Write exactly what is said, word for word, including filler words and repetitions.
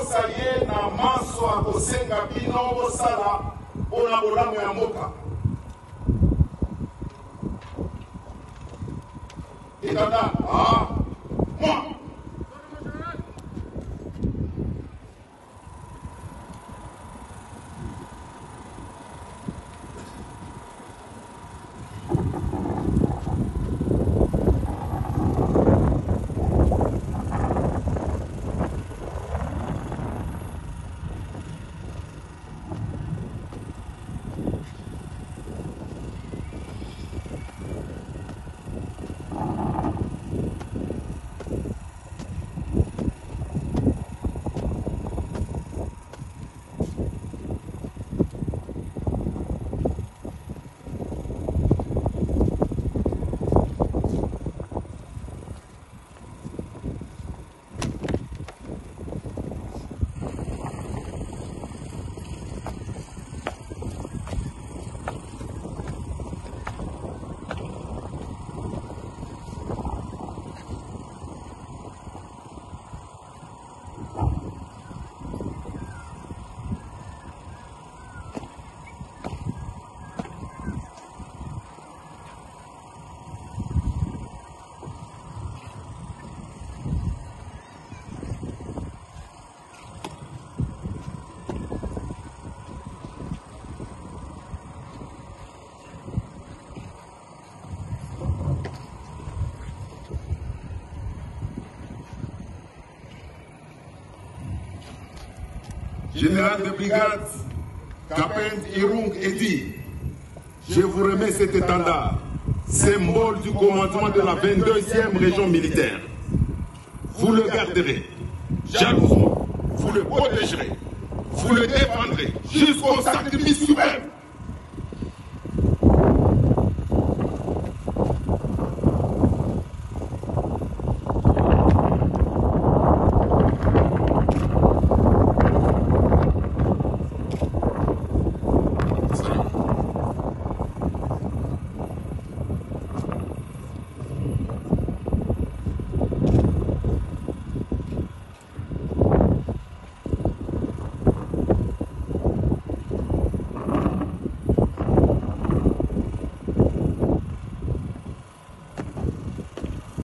kokosa ye na maso akosenga bino bosala mpona bolamu ya mboka. Etanda, ah, moi. Général de brigade, Capitaine Irung Edi, je vous remets cet étendard, symbole du commandement de la vingt-deuxième région militaire. Vous le garderez jalousement, vous le protégerez, vous le défendrez jusqu'au sacrifice suprême.